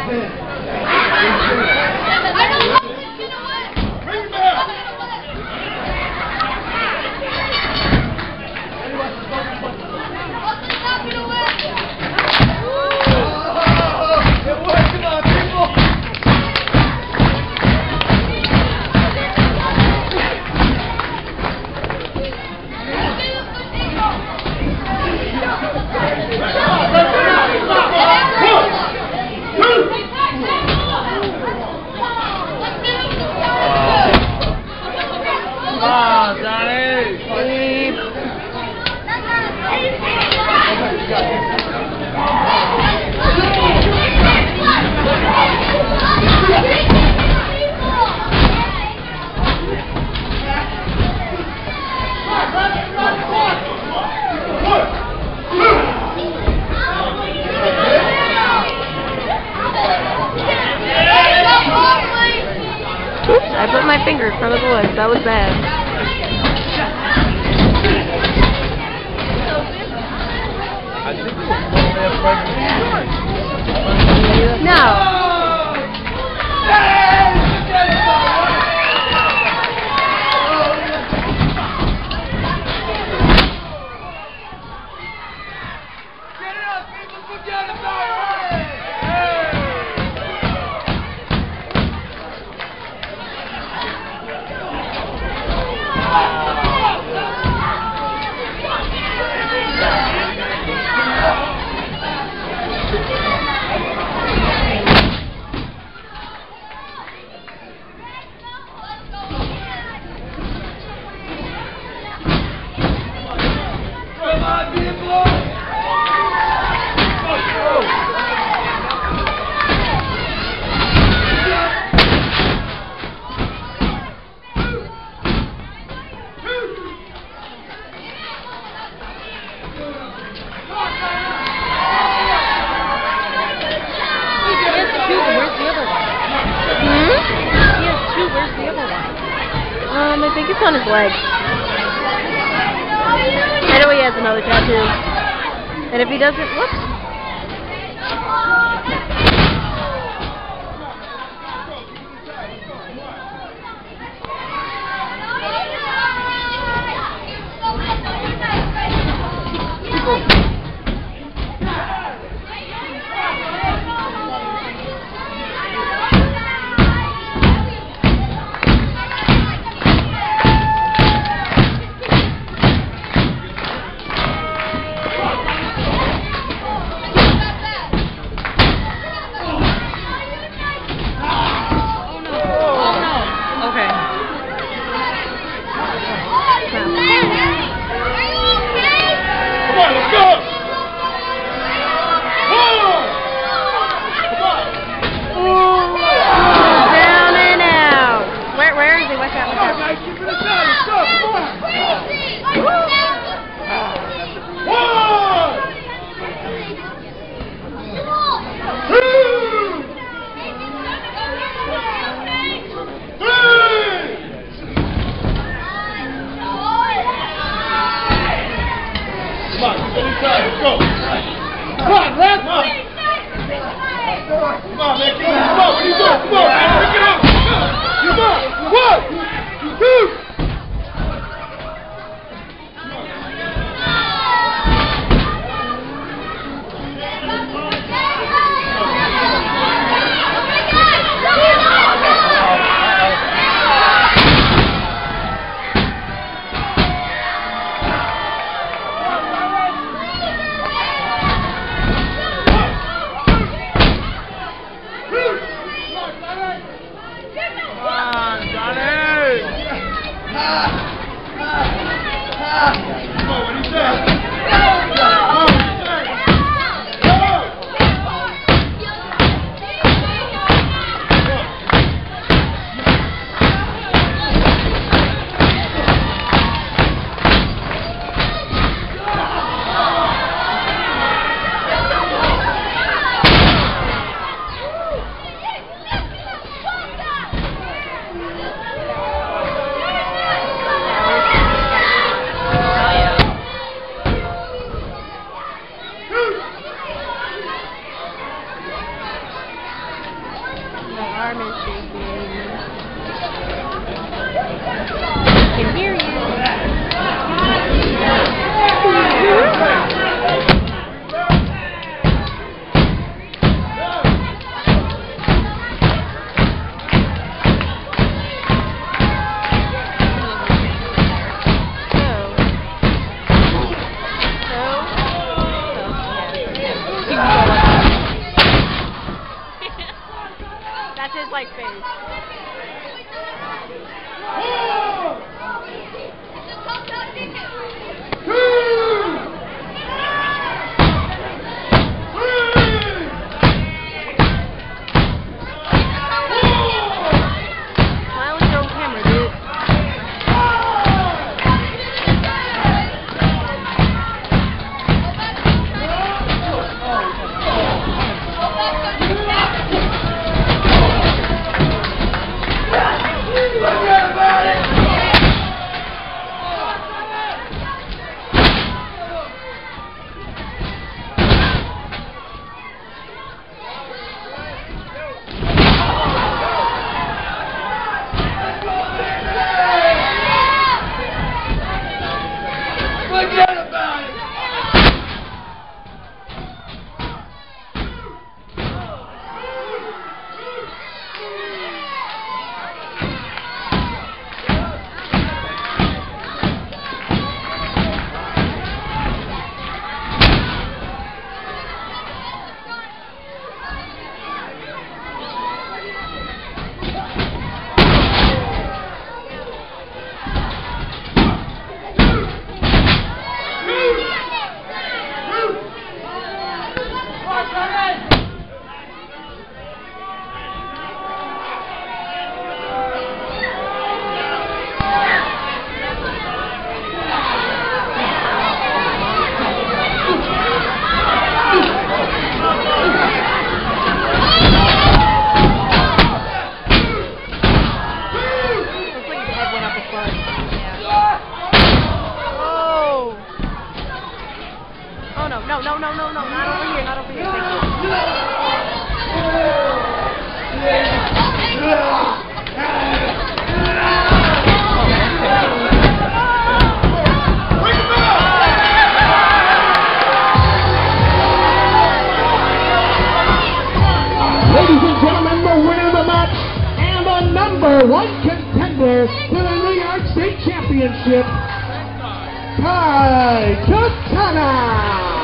Oops, I put my finger in front of the lips. That was bad. No. I think it's on his leg. I know he has another tattoo. And if he doesn't, whoops. Come on, Johnny! arm is shaking. I can hear you. That's his like face. Smile with your own camera, dude. Forget about it! Oh no, no, no, no, no, no, not over here, not over here. Ladies and gentlemen, the winner of the match and the #1 contender to the New York State Championship, Kai Katana.